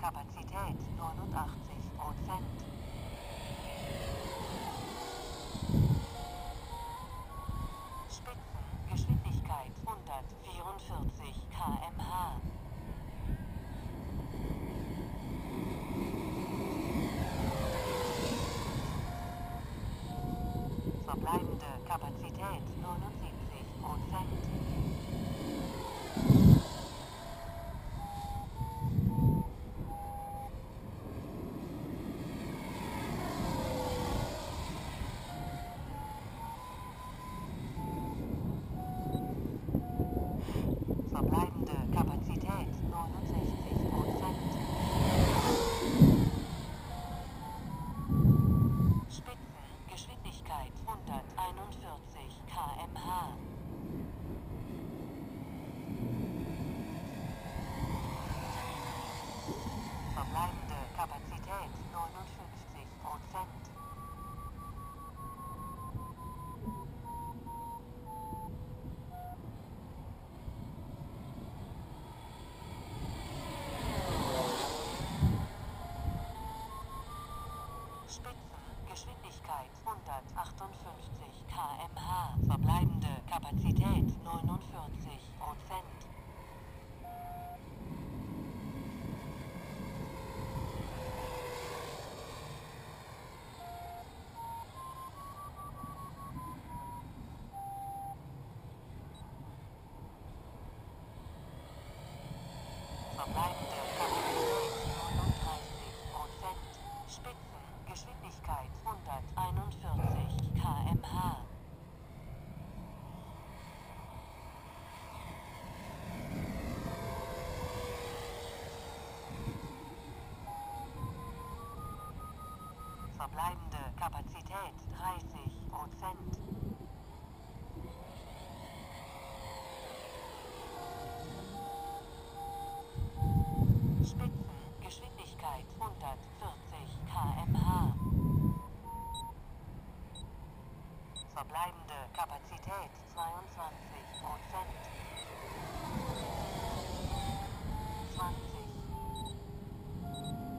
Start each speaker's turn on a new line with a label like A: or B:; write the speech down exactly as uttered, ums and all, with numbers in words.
A: Kapazität neunundachtzig Prozent. Spitzengeschwindigkeit hundertvierundvierzig Kilometer pro Stunde. Verbleibende Kapazität neunundsiebzig Prozent. Verbleibende Kapazität neunundsechzig Prozent. Spitzengeschwindigkeit hunderteinundvierzig Kilometer pro Stunde. Verbleibende Kapazität neunundfünfzig Prozent. Spitzengeschwindigkeit hundertachtundfünfzig Kilometer pro Stunde. Verbleibende Kapazität neunundvierzig Prozent. Verbleibende Kapazität neununddreißig Prozent. Spitzengeschwindigkeit hunderteinundvierzig Kilometer pro Stunde. Verbleibende Kapazität dreißig Prozent. Spitzengeschwindigkeit hundertvierzig Kilometer pro Stunde. Verbleibende Kapazität zweiundzwanzig Prozent. zwanzig.